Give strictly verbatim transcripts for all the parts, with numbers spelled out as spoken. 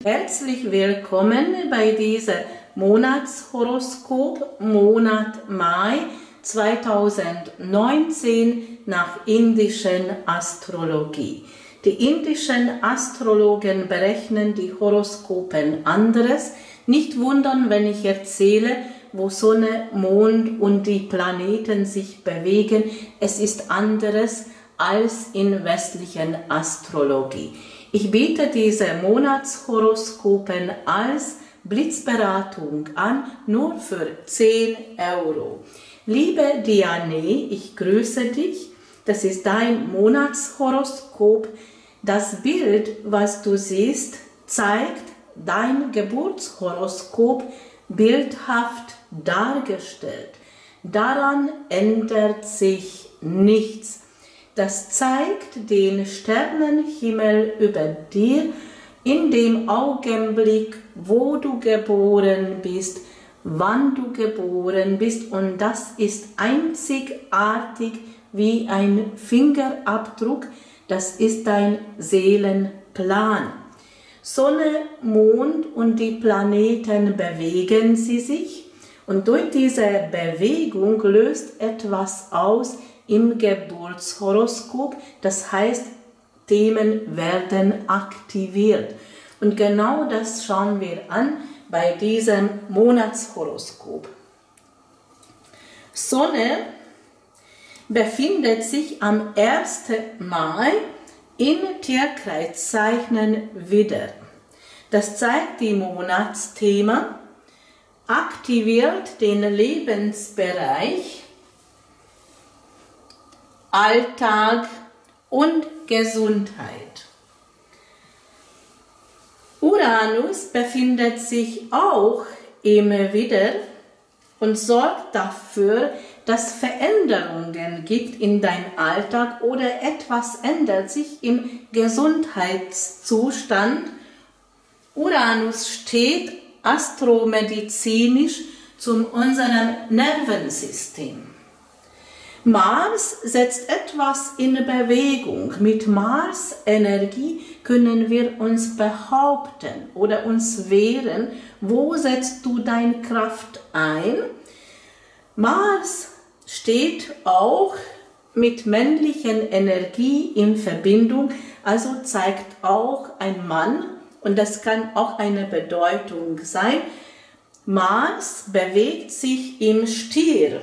Herzlich willkommen bei diesem Monatshoroskop, Monat Mai zweitausendneunzehn nach indischen Astrologie. Die indischen Astrologen berechnen die Horoskopen anderes. Nicht wundern, wenn ich erzähle, wo Sonne, Mond und die Planeten sich bewegen. Es ist anderes als in westlichen Astrologie. Ich biete diese Monatshoroskopen als Blitzberatung an, nur für zehn Euro. Liebe Diane, ich grüße dich. Das ist dein Monatshoroskop. Das Bild, was du siehst, zeigt dein Geburtshoroskop bildhaft dargestellt. Daran ändert sich nichts. Das zeigt den Sternenhimmel über dir in dem Augenblick, wo du geboren bist, wann du geboren bist, und das ist einzigartig wie ein Fingerabdruck, das ist dein Seelenplan. Sonne, Mond und die Planeten bewegen sie sich, und durch diese Bewegung löst etwas aus im Geburtshoroskop, das heißt, Themen werden aktiviert. Und genau das schauen wir an bei diesem Monatshoroskop. Sonne befindet sich am ersten Mai in Tierkreiszeichen Widder. Das zeigt die Monatsthema, aktiviert den Lebensbereich Alltag und Gesundheit. Uranus befindet sich auch im Widder und sorgt dafür, dass Veränderungen gibt in deinem Alltag oder etwas ändert sich im Gesundheitszustand. Uranus steht astromedizinisch zu unserem Nervensystem. Mars setzt etwas in Bewegung. Mit Mars-Energie können wir uns behaupten oder uns wehren. Wo setzt du deine Kraft ein? Mars steht auch mit männlichen Energie in Verbindung, also zeigt auch ein Mann, und das kann auch eine Bedeutung sein. Mars bewegt sich im Stier.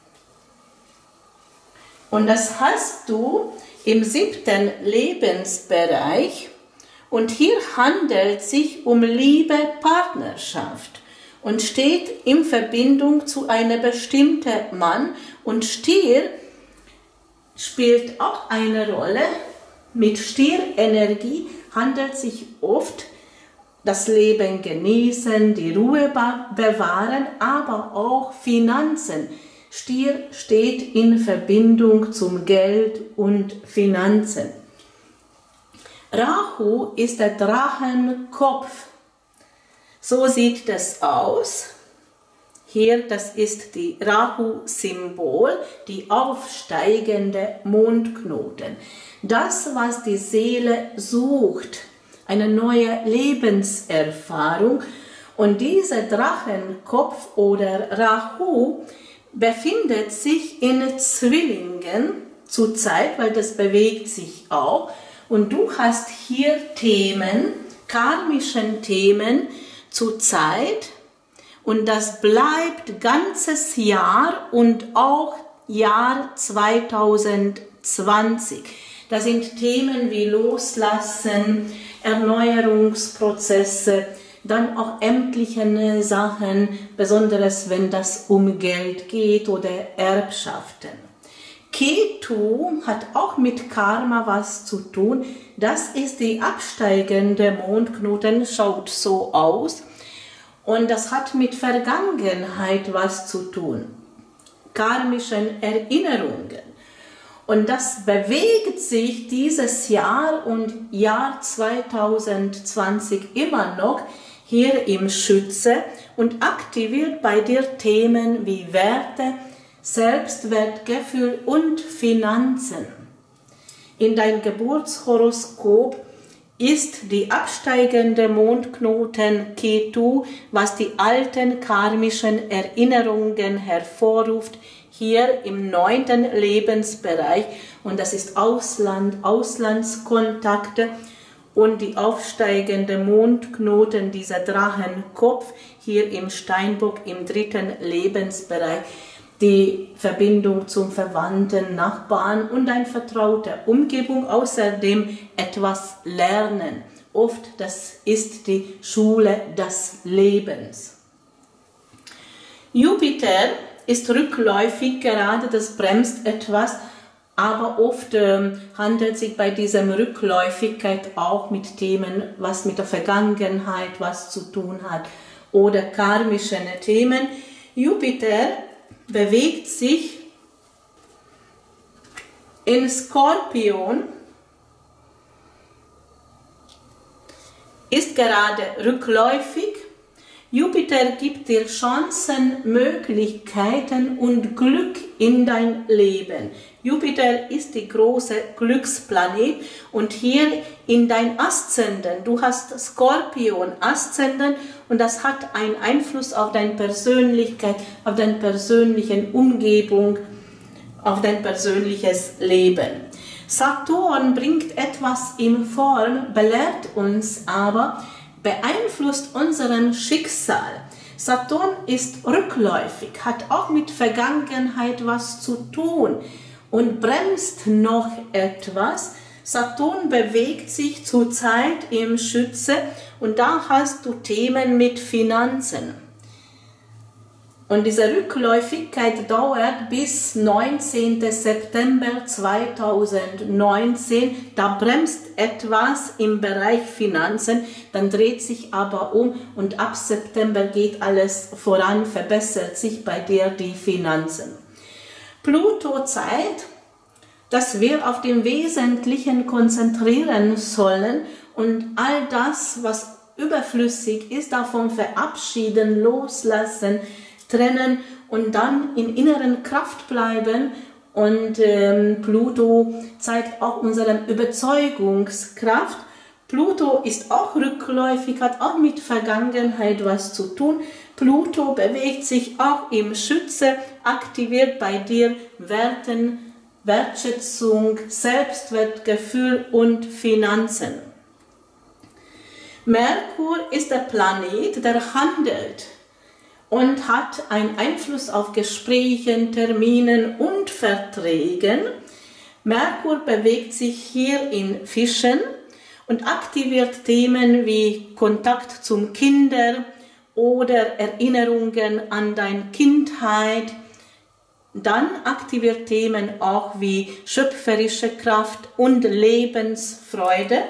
Und das hast du im siebten Lebensbereich, und hier handelt es sich um Liebe, Partnerschaft und steht in Verbindung zu einem bestimmten Mann, und Stier spielt auch eine Rolle. Mit Stierenergie handelt es sich oft das Leben genießen, die Ruhe bewahren, aber auch Finanzen. Stier steht in Verbindung zum Geld und Finanzen. Rahu ist der Drachenkopf. So sieht das aus. Hier, das ist die Rahu-Symbol, die aufsteigende Mondknoten. Das, was die Seele sucht, eine neue Lebenserfahrung. Und dieser Drachenkopf oder Rahu befindet sich in Zwillingen zurzeit, weil das bewegt sich auch. Und du hast hier Themen, karmischen Themen zurzeit, und das bleibt ganzes Jahr und auch Jahr zweitausendzwanzig. Das sind Themen wie Loslassen, Erneuerungsprozesse, dann auch ämtliche Sachen, besonders wenn das um Geld geht oder Erbschaften. Ketu hat auch mit Karma was zu tun. Das ist die absteigende Mondknoten, schaut so aus. Und das hat mit Vergangenheit was zu tun, karmischen Erinnerungen. Und das bewegt sich dieses Jahr und Jahr zweitausendzwanzig immer noch hier im Schütze und aktiviert bei dir Themen wie Werte, Selbstwertgefühl und Finanzen. In dein Geburtshoroskop ist die absteigende Mondknoten Ketu, was die alten karmischen Erinnerungen hervorruft, hier im neunten Lebensbereich. Und das ist Ausland, Auslandskontakte und die aufsteigende Mondknoten, dieser Drachenkopf, hier im Steinbock im dritten Lebensbereich. Die Verbindung zum Verwandten, Nachbarn und ein vertrauter Umgebung, außerdem etwas lernen. Oft, das ist die Schule des Lebens. Jupiter ist rückläufig, gerade das bremst etwas, aber oft äh, handelt es sich bei dieser Rückläufigkeit auch mit Themen, was mit der Vergangenheit was zu tun hat oder karmischen Themen. Jupiter bewegt sich in Skorpion, ist gerade rückläufig. Jupiter gibt dir Chancen, Möglichkeiten und Glück in dein Leben. Jupiter ist die große Glücksplanet und hier in dein Aszendent, du hast Skorpion Aszendent und das hat einen Einfluss auf deine Persönlichkeit, auf deine persönliche Umgebung, auf dein persönliches Leben. Saturn bringt etwas in Form, belehrt uns aber, beeinflusst unseren Schicksal. Saturn ist rückläufig, hat auch mit Vergangenheit was zu tun und bremst noch etwas. Saturn bewegt sich zurzeit im Schütze und da hast du Themen mit Finanzen. Und diese Rückläufigkeit dauert bis neunzehnten September zweitausendneunzehn. Da bremst etwas im Bereich Finanzen, dann dreht sich aber um und ab September geht alles voran, verbessert sich bei dir die Finanzen. Pluto zeigt, dass wir auf dem Wesentlichen konzentrieren sollen und all das, was überflüssig ist, davon verabschieden, loslassen, trennen und dann in inneren Kraft bleiben. Und ähm, Pluto zeigt auch unsere Überzeugungskraft. Pluto ist auch rückläufig, hat auch mit Vergangenheit was zu tun. Pluto bewegt sich auch im Schütze, aktiviert bei dir Werten, Wertschätzung, Selbstwertgefühl und Finanzen. Merkur ist der Planet, der handelt und hat einen Einfluss auf Gesprächen, Terminen und Verträgen. Merkur bewegt sich hier in Fischen und aktiviert Themen wie Kontakt zum Kinder oder Erinnerungen an deine Kindheit. Dann aktiviert Themen auch wie schöpferische Kraft und Lebensfreude.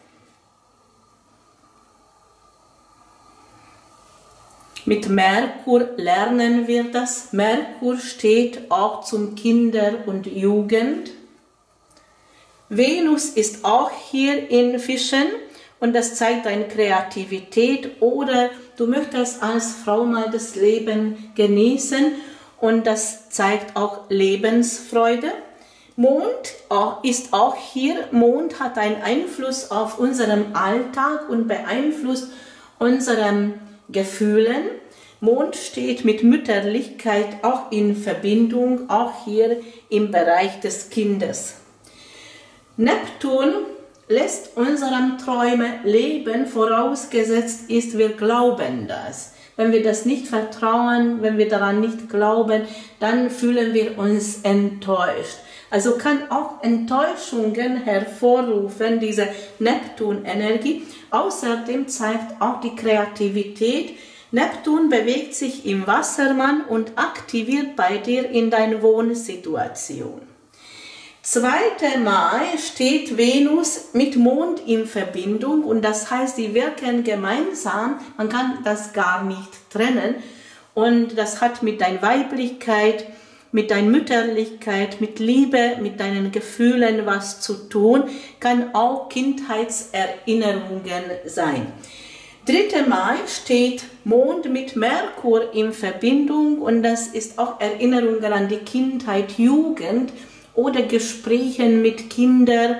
Mit Merkur lernen wir das. Merkur steht auch zum Kinder und Jugend. Venus ist auch hier in Fischen und das zeigt deine Kreativität oder du möchtest als Frau mal das Leben genießen und das zeigt auch Lebensfreude. Mond ist auch hier. Mond hat einen Einfluss auf unseren Alltag und beeinflusst unseren Gefühlen. Mond steht mit Mütterlichkeit auch in Verbindung, auch hier im Bereich des Kindes. Neptun lässt unsere Träume leben, vorausgesetzt ist, wir glauben das. Wenn wir das nicht vertrauen, wenn wir daran nicht glauben, dann fühlen wir uns enttäuscht. Also kann auch Enttäuschungen hervorrufen, diese Neptun-Energie. Außerdem zeigt auch die Kreativität. Neptun bewegt sich im Wassermann und aktiviert bei dir in deine Wohnsituation. zweiten Mai steht Venus mit Mond in Verbindung und das heißt, die wirken gemeinsam, man kann das gar nicht trennen und das hat mit deiner Weiblichkeit, mit deiner Mütterlichkeit, mit Liebe, mit deinen Gefühlen was zu tun, kann auch Kindheitserinnerungen sein. dritter Mai steht Mond mit Merkur in Verbindung und das ist auch Erinnerungen an die Kindheit, Jugend oder Gesprächen mit Kindern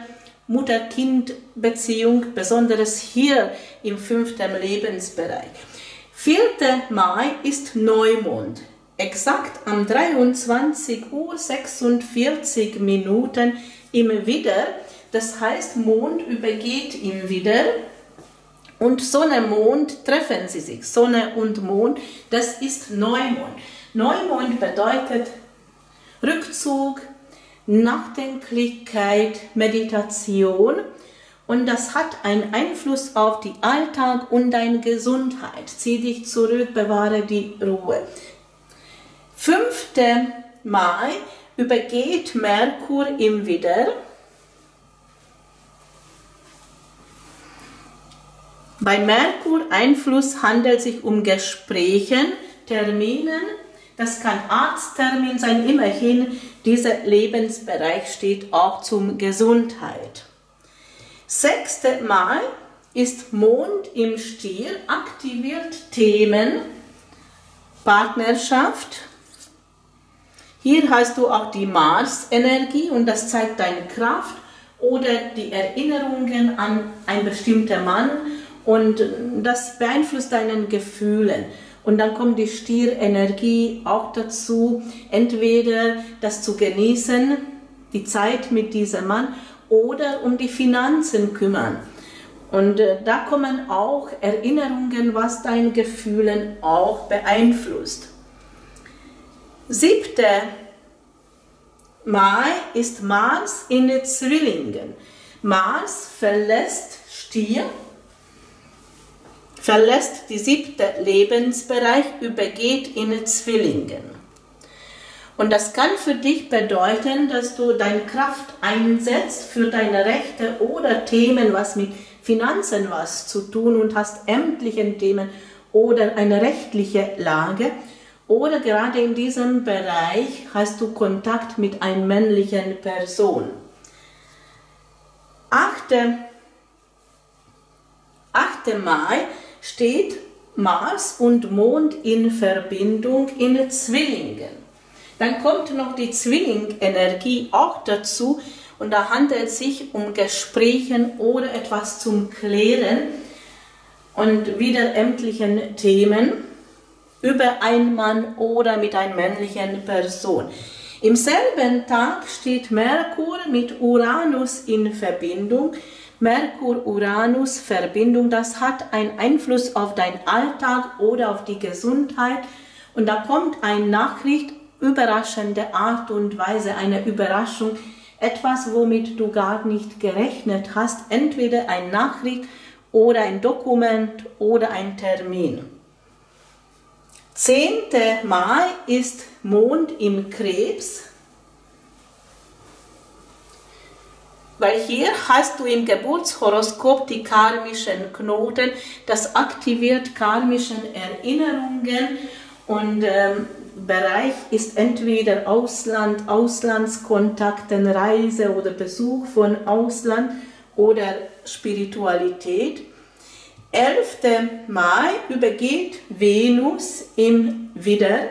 Mutter-Kind-Beziehung, besonders hier im fünften Lebensbereich. vierter Mai ist Neumond, exakt am dreiundzwanzig Uhr sechsundvierzig Minuten im Widder. Das heißt, Mond übergeht im Widder und Sonne, Mond treffen sie sich. Sonne und Mond, das ist Neumond. Neumond bedeutet Rückzug, Nachdenklichkeit, Meditation, und das hat einen Einfluss auf den Alltag und deine Gesundheit. Zieh dich zurück, bewahre die Ruhe. fünfter Mai übergeht Merkur im Widder. Bei Merkur Einfluss handelt es sich um Gespräche, Terminen. Das kann Arzttermin sein, immerhin, dieser Lebensbereich steht auch zum Gesundheit. sechster Mai ist Mond im Stier, aktiviert Themen, Partnerschaft. Hier hast du auch die Mars-Energie und das zeigt deine Kraft oder die Erinnerungen an einen bestimmten Mann und das beeinflusst deine Gefühle. Und dann kommt die Stierenergie auch dazu, entweder das zu genießen, die Zeit mit diesem Mann, oder um die Finanzen kümmern. Und äh, da kommen auch Erinnerungen, was deine Gefühle auch beeinflusst. siebter Mai ist Mars in den Zwillingen. Mars verlässt Stier, verlässt die siebte Lebensbereich, übergeht in Zwillingen. Und das kann für dich bedeuten, dass du deine Kraft einsetzt für deine Rechte oder Themen, was mit Finanzen was zu tun und hast ämtliche Themen oder eine rechtliche Lage. Oder gerade in diesem Bereich hast du Kontakt mit einer männlichen Person. achter Mai steht Mars und Mond in Verbindung in Zwillingen. Dann kommt noch die Zwillingenergie auch dazu und da handelt es sich um Gespräche oder etwas zum Klären und wieder ämtlichen Themen über einen Mann oder mit einer männlichen Person. Im selben Tag steht Merkur mit Uranus in Verbindung. Merkur-Uranus-Verbindung, das hat einen Einfluss auf deinen Alltag oder auf die Gesundheit. Und da kommt eine Nachricht, überraschende Art und Weise, eine Überraschung, etwas, womit du gar nicht gerechnet hast, entweder eine Nachricht oder ein Dokument oder ein Termin. zehnter Mai ist Mond im Krebs. Weil hier hast du im Geburtshoroskop die karmischen Knoten, das aktiviert karmische Erinnerungen und ähm, Bereich ist entweder Ausland, Auslandskontakte, Reise oder Besuch von Ausland oder Spiritualität. elfter Mai übergeht Venus im Widder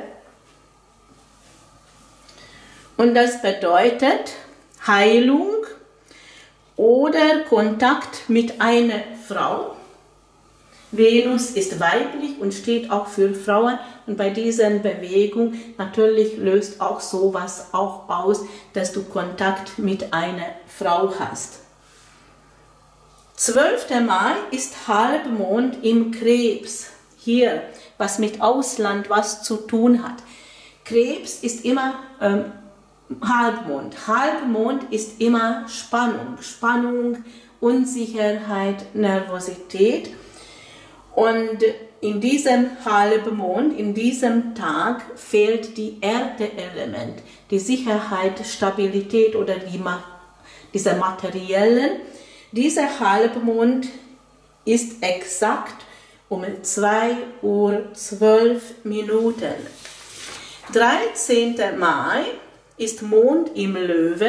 und das bedeutet Heilung oder Kontakt mit einer Frau. Venus ist weiblich und steht auch für Frauen und bei dieser Bewegung natürlich löst auch sowas auch aus, dass du Kontakt mit einer Frau hast. zwölfter Mai ist Halbmond im Krebs. Hier, was mit Ausland was zu tun hat. Krebs ist immer ähm, Halbmond. Halbmond ist immer Spannung. Spannung, Unsicherheit, Nervosität. Und in diesem Halbmond, in diesem Tag fehlt die Erde-Element, die Sicherheit, Stabilität oder die, diese materiellen. Dieser Halbmond ist exakt um zwei Uhr zwölf Minuten. dreizehnter Mai ist Mond im Löwe.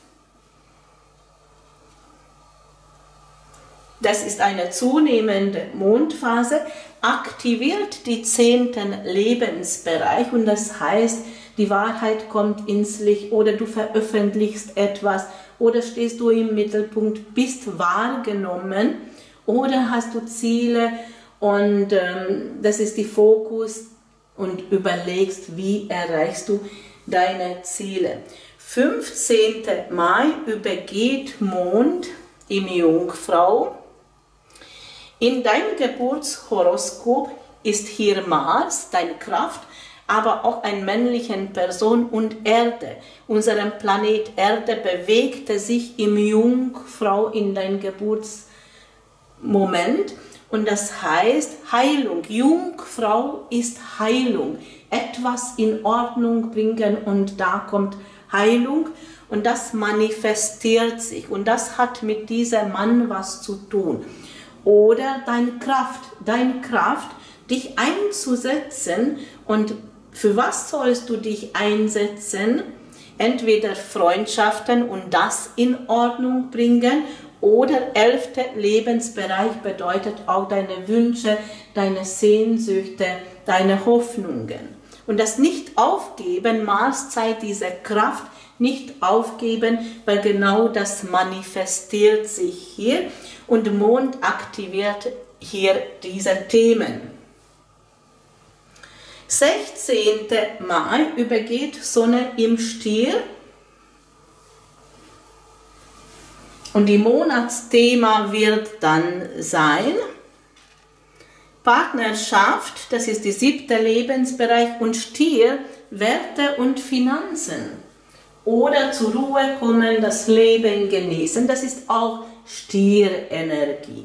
Das ist eine zunehmende Mondphase, aktiviert die zehnten Lebensbereich und das heißt, die Wahrheit kommt ins Licht oder du veröffentlichst etwas oder stehst du im Mittelpunkt, bist wahrgenommen oder hast du Ziele und ähm, das ist die Fokus und überlegst, wie erreichst du deine Ziele. fünfzehnten Mai übergeht Mond im Jungfrau. In deinem Geburtshoroskop ist hier Mars, deine Kraft, aber auch eine männliche Person und Erde. Unser Planet Erde bewegte sich im Jungfrau in dein Geburtsmoment und das heißt Heilung. Jungfrau ist Heilung, etwas in Ordnung bringen und da kommt Heilung und das manifestiert sich und das hat mit diesem Mann was zu tun. Oder deine Kraft, deine Kraft, dich einzusetzen und für was sollst du dich einsetzen? Entweder Freundschaften und das in Ordnung bringen oder elfter Lebensbereich bedeutet auch deine Wünsche, deine Sehnsüchte, deine Hoffnungen. Und das nicht aufgeben, Mars zeigt diese Kraft, nicht aufgeben, weil genau das manifestiert sich hier und Mond aktiviert hier diese Themen. sechzehnten Mai übergeht Sonne im Stier und die Monatsthema wird dann sein Partnerschaft, das ist der siebte Lebensbereich und Stier, Werte und Finanzen. Oder zur Ruhe kommen, das Leben genießen, das ist auch Stierenergie.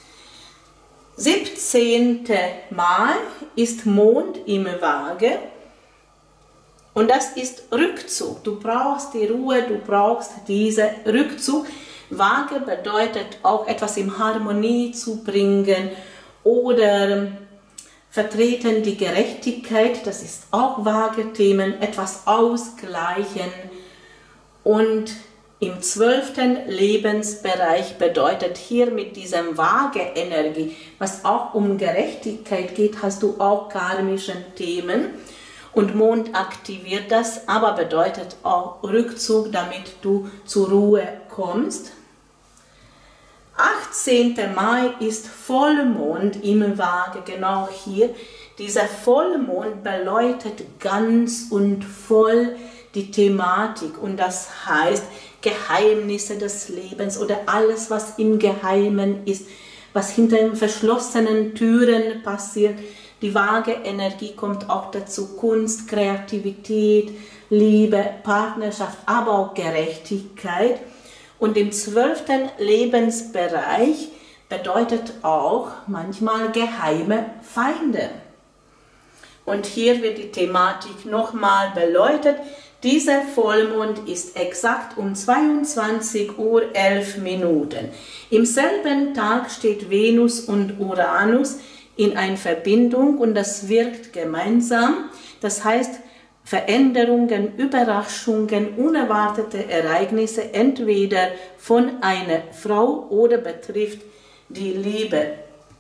siebzehnten Mai ist Mond im Waage und das ist Rückzug. Du brauchst die Ruhe, du brauchst diesen Rückzug. Waage bedeutet auch etwas in Harmonie zu bringen oder vertreten die Gerechtigkeit, das ist auch Waage-Themen, etwas ausgleichen. Und im zwölften Lebensbereich bedeutet hier mit diesem Waage-Energie, was auch um Gerechtigkeit geht, hast du auch karmische Themen. Und Mond aktiviert das, aber bedeutet auch Rückzug, damit du zur Ruhe kommst. achtzehnten Mai ist Vollmond im Waage, genau hier. Dieser Vollmond beleuchtet ganz und voll die Thematik und das heißt Geheimnisse des Lebens oder alles, was im Geheimen ist, was hinter den verschlossenen Türen passiert. Die Waage-Energie kommt auch dazu, Kunst, Kreativität, Liebe, Partnerschaft, aber auch Gerechtigkeit. Und im zwölften Lebensbereich bedeutet auch manchmal geheime Feinde. Und hier wird die Thematik nochmal beleuchtet. Dieser Vollmond ist exakt um zweiundzwanzig Uhr elf Minuten. Im selben Tag steht Venus und Uranus in einer Verbindung und das wirkt gemeinsam. Das heißt, Veränderungen, Überraschungen, unerwartete Ereignisse entweder von einer Frau oder betrifft die Liebe.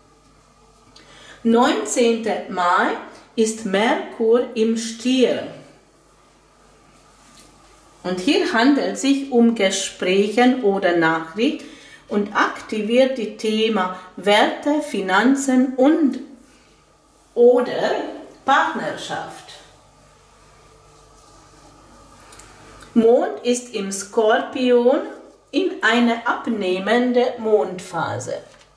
neunzehnten Mai ist Merkur im Stier. Und hier handelt es sich um Gespräche oder Nachricht und aktiviert die Themen Werte, Finanzen und oder Partnerschaft. Mond ist im Skorpion in einer abnehmenden Mondphase.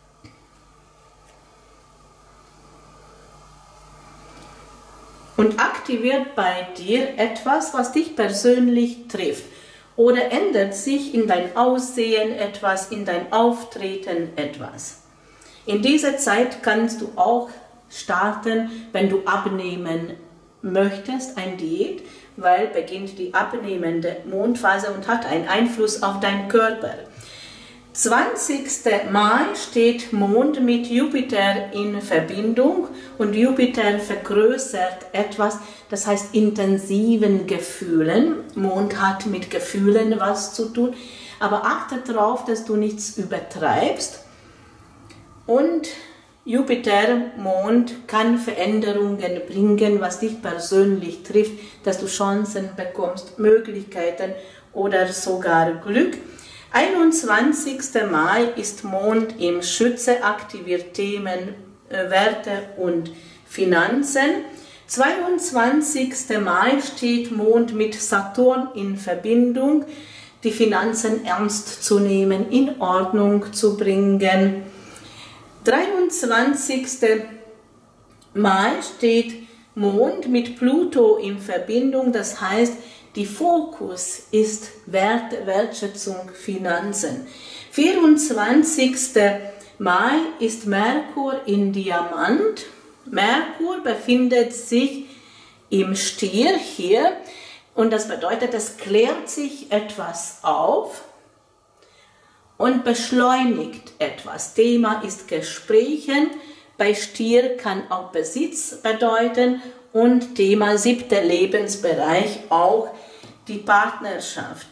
Und aktiviert bei dir etwas, was dich persönlich trifft. Oder ändert sich in dein Aussehen etwas, in dein Auftreten etwas. In dieser Zeit kannst du auch starten, wenn du abnehmen möchtest, ein Diät, weil beginnt die abnehmende Mondphase und hat einen Einfluss auf deinen Körper. zwanzigsten Mai steht Mond mit Jupiter in Verbindung und Jupiter vergrößert etwas, das heißt intensiven Gefühlen. Mond hat mit Gefühlen was zu tun, aber achte darauf, dass du nichts übertreibst. Und Jupiter, Mond kann Veränderungen bringen, was dich persönlich trifft, dass du Chancen bekommst, Möglichkeiten oder sogar Glück. einundzwanzigster Mai ist Mond im Schütze, aktiviert Themen, äh, Werte und Finanzen. zweiundzwanzigster Mai steht Mond mit Saturn in Verbindung, die Finanzen ernst zu nehmen, in Ordnung zu bringen. dreiundzwanzigster Mai steht Mond mit Pluto in Verbindung, das heißt, die Fokus ist Wert, Wertschätzung, Finanzen. vierundzwanzigster Mai ist Merkur in Diamant. Merkur befindet sich im Stier hier und das bedeutet, es klärt sich etwas auf und beschleunigt etwas. Thema ist Gesprächen. Bei Stier kann auch Besitz bedeuten und Thema siebter Lebensbereich auch die Partnerschaft.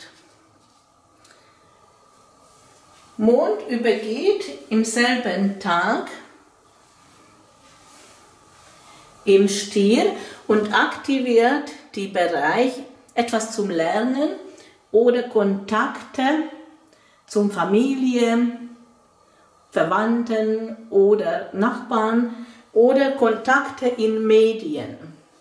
Mond übergeht im selben Tag im Stier und aktiviert die Bereich etwas zum Lernen oder Kontakte zum Familie, Verwandten oder Nachbarn oder Kontakte in Medien.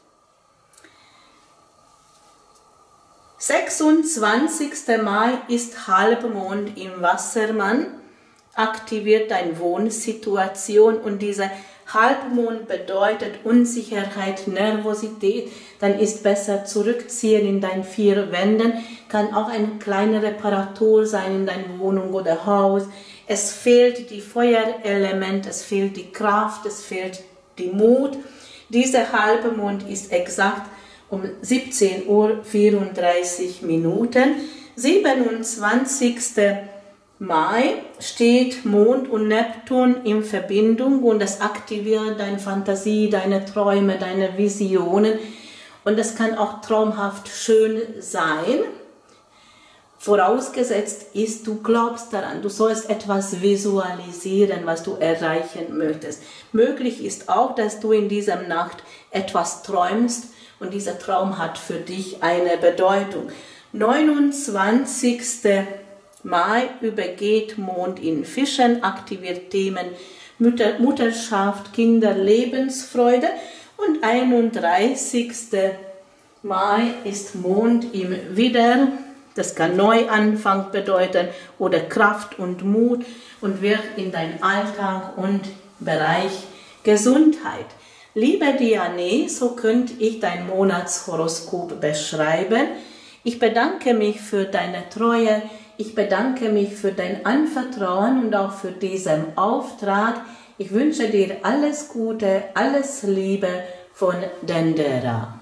sechsundzwanzigster Mai ist Halbmond im Wassermann, aktiviert deine Wohnsituation und dieser Halbmond bedeutet Unsicherheit, Nervosität, dann ist besser zurückziehen in deinen vier Wänden, kann auch eine kleine Reparatur sein in deiner Wohnung oder Haus. Es fehlt die Feuerelement, es fehlt die Kraft, es fehlt die Mut. Dieser Halbmond ist exakt um siebzehn Uhr vierunddreißig Minuten. siebenundzwanzigster Mai steht Mond und Neptun in Verbindung und das aktiviert deine Fantasie, deine Träume, deine Visionen und das kann auch traumhaft schön sein. Vorausgesetzt ist, du glaubst daran, du sollst etwas visualisieren, was du erreichen möchtest. Möglich ist auch, dass du in dieser Nacht etwas träumst und dieser Traum hat für dich eine Bedeutung. neunundzwanzigster Mai übergeht Mond in Fischen, aktiviert Themen Mutter, Mutterschaft, Kinder, Lebensfreude und einunddreißigster Mai ist Mond im Widder. Das kann Neuanfang bedeuten oder Kraft und Mut und wird in deinen Alltag und Bereich Gesundheit. Liebe Diane, so könnte ich dein Monatshoroskop beschreiben. Ich bedanke mich für deine Treue, ich bedanke mich für dein Anvertrauen und auch für diesen Auftrag. Ich wünsche dir alles Gute, alles Liebe von Dendera.